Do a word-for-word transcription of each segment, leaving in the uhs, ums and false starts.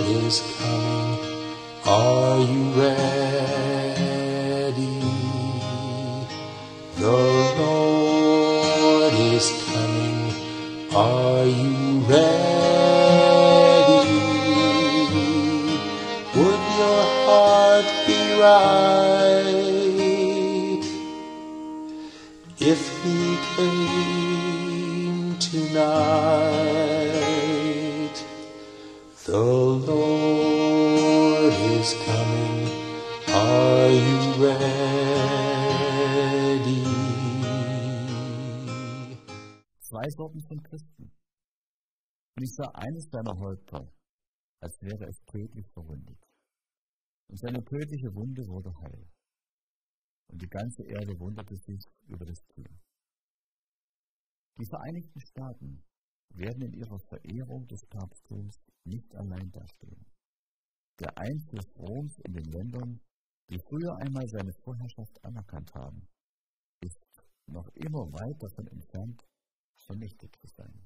is coming. Are you ready? The Lord is coming. Are you ready? Would your heart be right if he came tonight? The Lord is coming. Are you ready? Zwei Sorten von Christen. Und ich sah eines seiner Häupter, als wäre es tödlich verwundet. Und seine tödliche Wunde wurde heil. Und die ganze Erde wunderte sich über das Tier. Die Vereinigten Staaten werden in ihrer Verehrung des Papsttums nicht allein dastehen. Der Einfluss Roms in den Ländern, die früher einmal seine Vorherrschaft anerkannt haben, ist noch immer weit davon entfernt, vernichtet zu sein.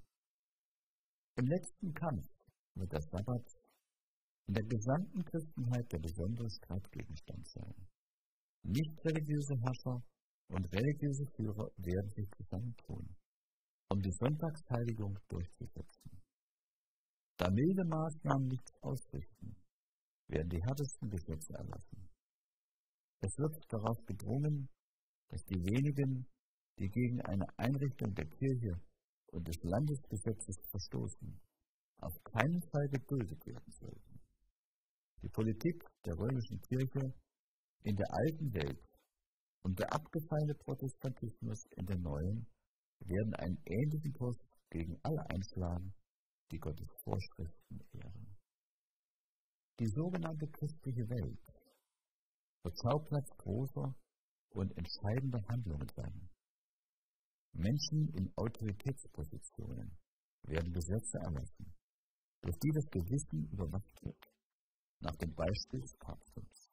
Im letzten Kampf wird der Sabbat in der gesamten Christenheit der besondere Streitgegenstand sein. Nicht religiöse Herrscher und religiöse Führer werden sich zusammentun, um die Sonntagsheiligung durchzusetzen. Da milde Maßnahmen nichts ausrichten, werden die härtesten Gesetze erlassen. Es wird darauf gedrungen, dass die wenigen, die gegen eine Einrichtung der Kirche und des Landesgesetzes verstoßen, auf keinen Fall geduldet werden sollten. Die Politik der römischen Kirche in der alten Welt und der abgefallene Protestantismus in der neuen werden einen ähnlichen Kurs gegen alle einschlagen, die Gottes Vorschriften ehren. Die sogenannte christliche Welt wird Schauplatz großer und entscheidender Handlungen sein. Menschen in Autoritätspositionen werden Gesetze erlassen, durch die das Gewissen überwacht wird, nach dem Beispiel des Papsttums.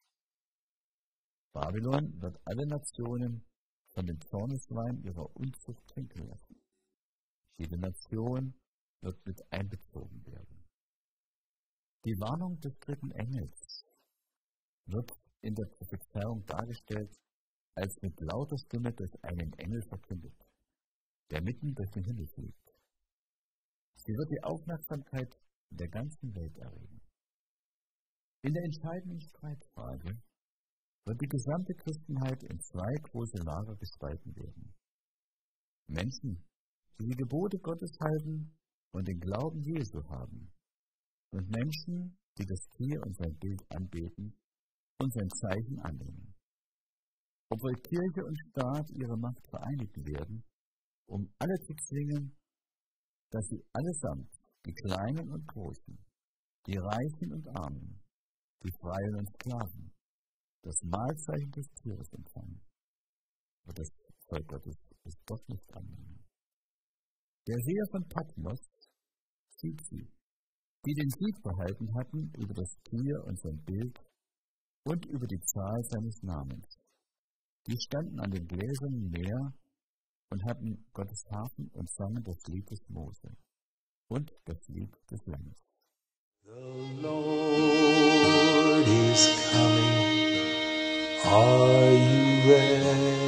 Babylon wird alle Nationen von dem Zorneswein ihrer Unzucht trinken lassen. Jede Nation wird mit einbezogen werden. Die Warnung des dritten Engels wird in der Prophezeiung dargestellt, als mit lauter Stimme durch einen Engel verkündet, der mitten durch den Himmel fliegt. Sie wird die Aufmerksamkeit der ganzen Welt erregen. In der entscheidenden Streitfrage wird die gesamte Christenheit in zwei große Lager gespalten werden. Menschen, die die Gebote Gottes halten und den Glauben Jesu haben, und Menschen, die das Tier und sein Bild anbeten und sein Zeichen annehmen. Obwohl Kirche und Staat ihre Macht vereinigen werden, um alle zu zwingen, dass sie allesamt, die Kleinen und Großen, die Reichen und Armen, die Freien und Sklaven, das Mahlzeichen des Tieres empfangen, wird das Volk Gottes es doch nicht annehmen. Der Seher von Patmos sieht sie, die den Sieg behalten hatten über das Tier und sein Bild und über die Zahl seines Namens. Die standen an dem gläsernen Meer und hatten Gottes Harfen und sangen das Lied des Mose und das Lied des Lammes. The Lord is coming. Are you ready?